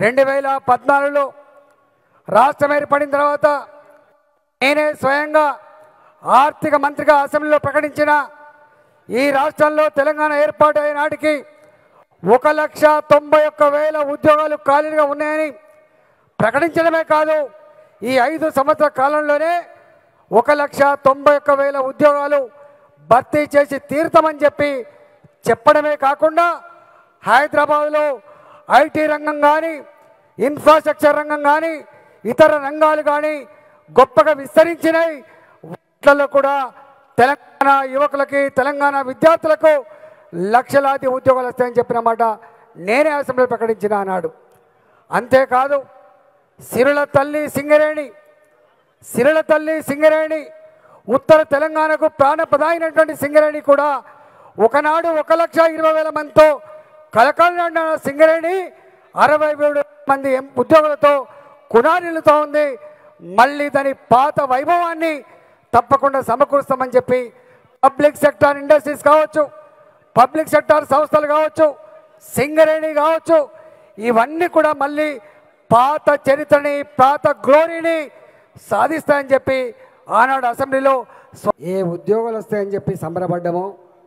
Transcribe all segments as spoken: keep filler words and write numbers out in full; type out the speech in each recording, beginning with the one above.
రెండు వేల పద్నాలుగులో రాష్ట్రం ఏర్పడిన తర్వాత నేనే స్వయంగా ఆర్థిక మంత్రిగా అసెంబ్లీలో ప్రకటించిన ఈ రాష్ట్రంలో తెలంగాణ ఏర్పాటు అయిన నాటికి ఒక లక్ష తొంభై ఒక్క వేల ఉద్యోగాలు ఖాళీగా ఉన్నాయని ప్రకటించడమే కాదు, ఈ ఐదు సంవత్సరాల కాలంలోనే ఒక లక్ష తొంభై ఒక్క వేల ఉద్యోగాలు భర్తీ చేసి తీరుతామని చెప్పి చెప్పడమే కాకుండా హైదరాబాద్లో ఐటీ రంగం కానీ ఇన్ఫ్రాస్ట్రక్చర్ రంగం కానీ ఇతర రంగాలు కానీ గొప్పగా విస్తరించినాయి. వాటిల్లో కూడా తెలంగాణ యువకులకి తెలంగాణ విద్యార్థులకు లక్షలాది ఉద్యోగాలు వస్తాయని చెప్పిన మాట నేనే అసెంబ్లీలో ప్రకటించిన అన్నాడు. అంతేకాదు సిరుల తల్లి సింగరేణి సిరుల తల్లి సింగరేణి ఉత్తర తెలంగాణకు ప్రాణప్రదాయమైనటువంటి సింగరేణి కూడా ఒకనాడు ఒక లక్ష ఇరవై వేల మందితో కలకాలన్న సింగరేణి అరవై ఏడు మంది ఉద్యోగులతో కునారిల్లుతూ ఉంది. మళ్ళీ దాని పాత వైభవాన్ని తప్పకుండా సమకూరుస్తామని చెప్పి పబ్లిక్ సెక్టార్ ఇండస్ట్రీస్ కావచ్చు, పబ్లిక్ సెక్టార్ సంస్థలు కావచ్చు, సింగరేణి కావచ్చు, ఇవన్నీ కూడా మళ్ళీ పాత చరిత్రని పాత గ్లోరీని సాధిస్తాయని చెప్పి ఆనాడు అసెంబ్లీలో ఏ ఉద్యోగాలు వస్తాయని చెప్పి సంబరపడ్డామో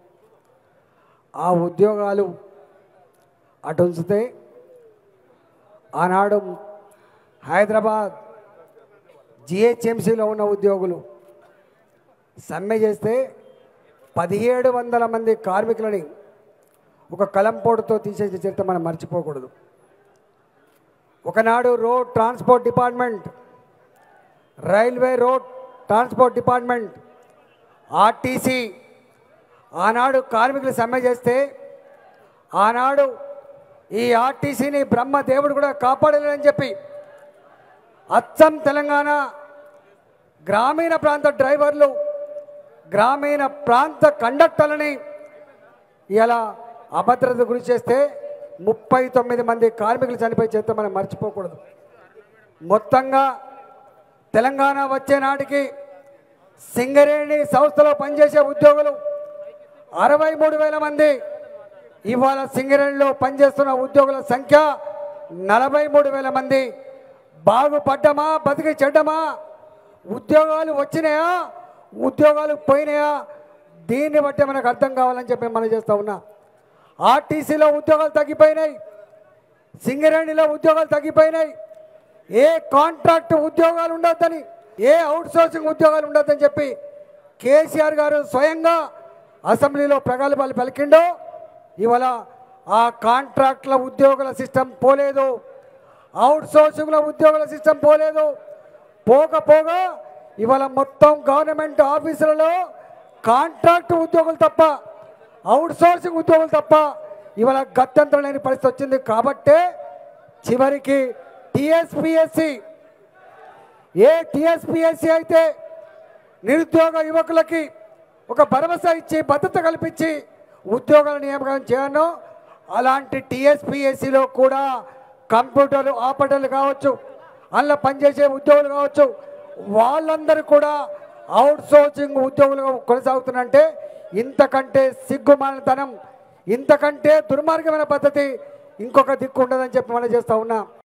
ఆ ఉద్యోగాలు అటు ఉంచితే ఆనాడు హైదరాబాద్ జిహెచ్ఎంసీలో ఉన్న ఉద్యోగులు సమ్మె చేస్తే పదిహేడు వందల మంది కార్మికులని ఒక కలంపోటుతో తీసేసే చరిత్ర మనం మర్చిపోకూడదు. ఒకనాడు road transport department, railway road transport department, RTC ఆనాడు కార్మికులు సమ్మె చేస్తే ఆనాడు ఈ ఆర్టీసీని బ్రహ్మదేవుడు కూడా కాపాడలేదని చెప్పి అచ్చం తెలంగాణ గ్రామీణ ప్రాంత డ్రైవర్లు గ్రామీణ ప్రాంత కండక్టర్లని ఇలా అభద్రత గురి చేస్తే ముప్పై తొమ్మిది మంది కార్మికులు చనిపోయి చేస్తే మనం మర్చిపోకూడదు. మొత్తంగా తెలంగాణ వచ్చే నాటికి సింగరేణి సంస్థలో పనిచేసే ఉద్యోగులు అరవై మూడు వేల మంది, ఇవాళ సింగరేణిలో పనిచేస్తున్న ఉద్యోగుల సంఖ్య నలభై మూడు వేల మంది. బాగుపడ్డమా బతికి చెడ్డమా, ఉద్యోగాలు వచ్చినాయా ఉద్యోగాలు పోయినాయా, దీన్ని బట్టి మనకు అర్థం కావాలని చెప్పి మనం చేస్తూ ఉన్నా. ఆర్టీసీలో ఉద్యోగాలు తగ్గిపోయినాయి, సింగరేణిలో ఉద్యోగాలు తగ్గిపోయినాయి. ఏ కాంట్రాక్ట్ ఉద్యోగాలు ఉండొద్దని, ఏ అవుట్సోర్సింగ్ ఉద్యోగాలు ఉండొద్దని చెప్పి కేసీఆర్ గారు స్వయంగా అసెంబ్లీలో ప్రగల్భాలు పలికిండో ఇవాళ ఆ కాంట్రాక్ట్ల ఉద్యోగుల సిస్టమ్ పోలేదు, అవుట్సోర్సింగ్ల ఉద్యోగుల సిస్టమ్ పోలేదు. పోకపోగా ఇవాళ మొత్తం గవర్నమెంట్ ఆఫీసులలో కాంట్రాక్ట్ ఉద్యోగులు తప్ప అవుట్సోర్సింగ్ ఉద్యోగులు తప్ప ఇవాళ గత్యంతరం లేని పరిస్థితి వచ్చింది. కాబట్టే చివరికి టీఎస్పీఎస్సీ ఏ టీఎస్పీఎస్సీ అయితే నిరుద్యోగ యువకులకి ఒక భరోసా ఇచ్చి భద్రత కల్పించి ఉద్యోగాల నియామకం చేయను, అలాంటి టీఎస్పీఎస్సీలో కూడా కంప్యూటర్ ఆపరేటర్లు కావచ్చు, అందులో పనిచేసే ఉద్యోగులు కావచ్చు, వాళ్ళందరూ కూడా అవుట్సోర్సింగ్ ఉద్యోగులుగా కొనసాగుతున్నంటే ఇంతకంటే సిగ్గుమాలినతనం, ఇంతకంటే దుర్మార్గమైన పద్ధతి ఇంకొక దిక్కు ఉండదని చెప్పి మనం చేస్తూ ఉన్నాం.